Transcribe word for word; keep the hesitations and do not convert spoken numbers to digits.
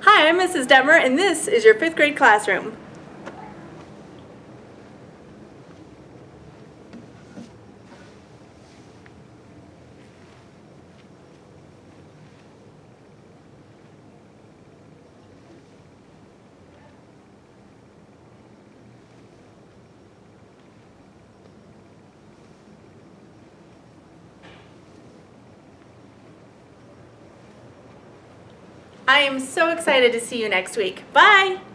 Hi, I'm Missus Dettmer, and this is your fifth grade classroom. I am so excited to see you next week. Bye!